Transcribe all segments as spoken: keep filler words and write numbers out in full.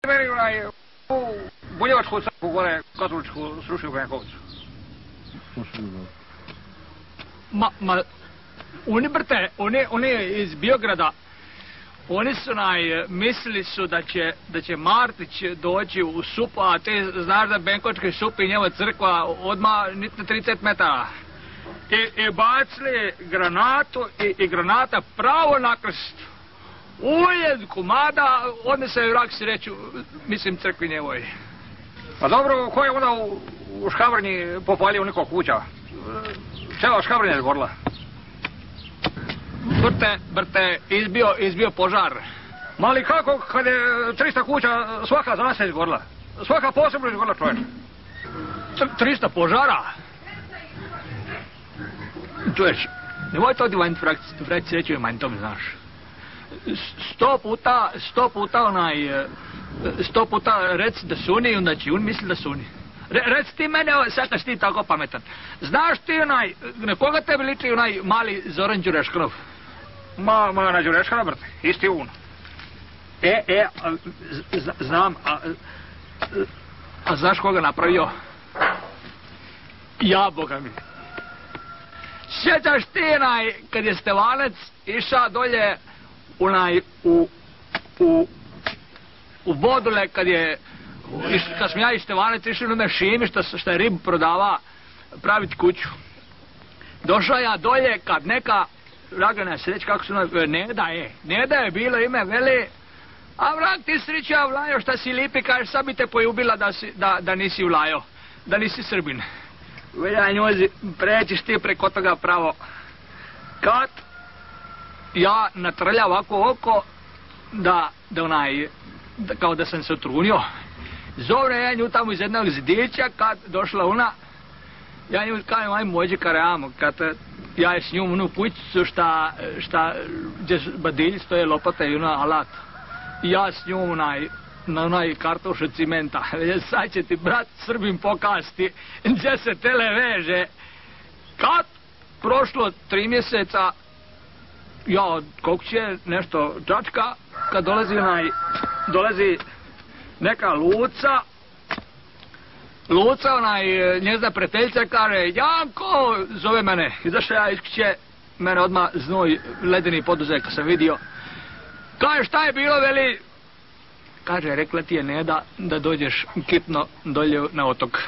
meni onaj u Bunjevačku crkvu gore, katoličku, srušio Benkovcu. Ma, ma, oni brte, oni, oni iz Biograda, oni su naj, mislili su da će, da će Martić doći u Supu, a ti znaš da Benkovački Sup i njeva crkva odmah niti na trideset metara. I, i bacili granatu i, i granata pravo na krst. Uljed komada, odnese je vrak sreću, mislim crkvi njevoj. Pa dobro, ko je onda u, u Škabrnji popalio neko kuća? Čela Škabrnja je zgorila. Brte, brte, izbio, izbio požar. Mali kako, kad je trista kuća, svaka za se izgorila? Svaka posebno izgorila, čovječ. trista požara? Čuješ, nemoj to ti vanjiti vrati sreću i manj, to mi znaš. Sto puta, sto puta onaj, sto puta reci da suni i onda će on misli da suni. Re, reci ti mene, sad kad si ti tako pametan. Znaš ti onaj, na koga tebi liči onaj mali Zoran Đureškanov? Ma, ma na Đureškana, brate, isti on. E, e, a, z, znam, a, a znaš koga napravio? Ja, Boga mi. Sjećaš ti onaj, kad je Stevanec išao dolje onaj, u, u, u Bodule, kad je, iš, kad sam ja i Stevanec išli na Šimi, što, što je ribu prodava, praviti kuću. Došao ja dolje, kad neka, Ragana se reći kako su nam, Neda je, Neda je bilo ime, veli, a vrag ti srića Vlajo, šta si lipi, kažeš, sad bi te pojubila da, si, da, da nisi Vlajo, da nisi Srbin. Velja njozi, prećiš ti preko toga pravo. Kad ja natrlja ovako oko, da, da onaj, da, kao da sam se otrunio. Zovne ja nju tamo iz jednog zidića, kad došla ona, ja nju kajem, aj mođi kareamo, kad ja je s njom onu kućicu šta, šta, gdje badilji stoje lopata i ona alat. I ja s njom onaj, na onaj kartoš od cimenta. Sad će ti brat Srbim pokasti gdje se tele veže. Kad prošlo tri mjeseca, ja od kokće nešto čačka, kad dolazi onaj, dolazi neka Luca, Luca, onaj, njezna prijateljica, kaže, Janko, zove mene. Izašao ja iz kuće, mene odmah znoj ledeni poduzeo kad sam vidio. Kaže, šta je bilo, veli? Kaže, rekla ti je Neda da dođeš kitno dolje na otok.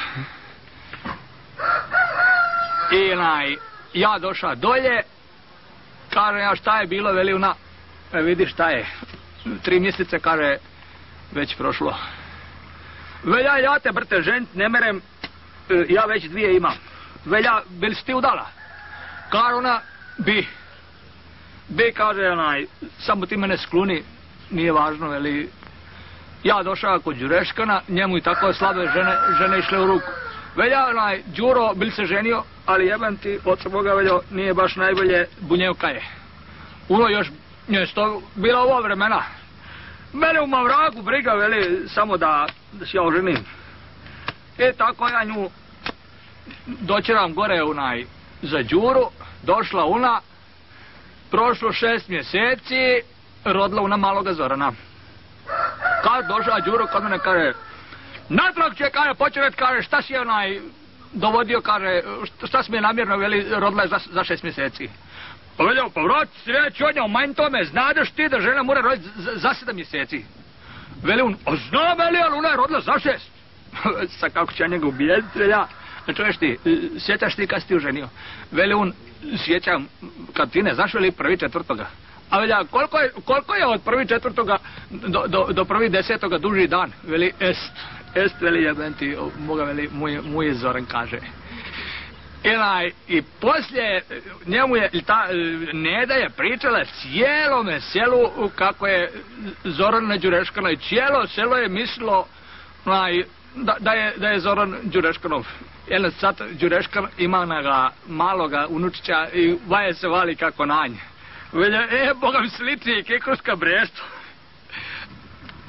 I onaj, ja došao dolje, kaže ja šta je bilo, veli ona, e, vidi šta je, tri mjeseca, kaže, već prošlo. Velja, ja te brte ženit ne merem, e, ja već dvije imam. Velja, bili si ti udala? Kaže ona, bi. Bi, kaže onaj, samo ti mene skluni, nije važno, veli. Ja došao kod Đureškana, njemu i tako slabe žene, žene išle u ruku. Velja, onaj, Đuro, bil se ženio, ali jebem ti, oca Boga, veljo, nije baš najbolje, bunjevka je. Uno još, njoj sto, bila ova vremena. Mene u Mavraku briga, veli, samo da, da se ja oženim. I tako ja nju doćeram gore, onaj, za Đuru, došla ona, prošlo šest mjeseci, rodila ona maloga Zorana. Kad došao Đuro, kad mene kaže, natrag će, kaže, počeret, kaže, šta si je onaj dovodio, kaže, šta si mi je namjerno, veli, rodila je za, za šest mjeseci. Pa veljao, pa vrat, sreći od njom, manj tome, znadeš ti da žena mora roditi za, za sedam mjeseci. Veli on, a zna, veli, ali ona je rodila za šest. Sa kako će njega ubijediti, velja. Čuješ ti, sjećaš ti kad si ti uženio? Veli on, sjećam, kad ti ne znaš, veli, prvi četvrtoga. A velja, koliko je, koliko je od prvi četvrtoga do, do, do prvi desetoga duži dan? Veli, est, est, veli, jebem ti, moga, veli, muj, muj Zoran kaže. I, i poslije njemu je, ta Neda je pričala cijelome selu kako je Zoran Đureškanov, i cijelo selo je mislilo onaj, da, da, je, da je Zoran Đureškanov. Jer sad Đureškan ima onoga maloga unučića i vaje se vali kako nanj. Velja, e, Boga mi sliči i Kikuška Bresto.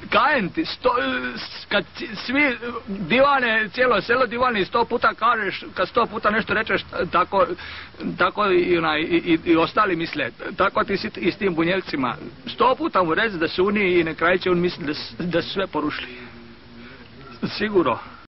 kajem ti, sto, kad svi divane, cijelo selo divani sto puta kažeš, kad sto puta nešto rečeš, tako, tako i, onaj, i, i ostali misle, tako ti si i s tim Bunjevcima. Sto puta mu reci da su oni i na kraju će on misli da, da su sve porušili. Sigurno.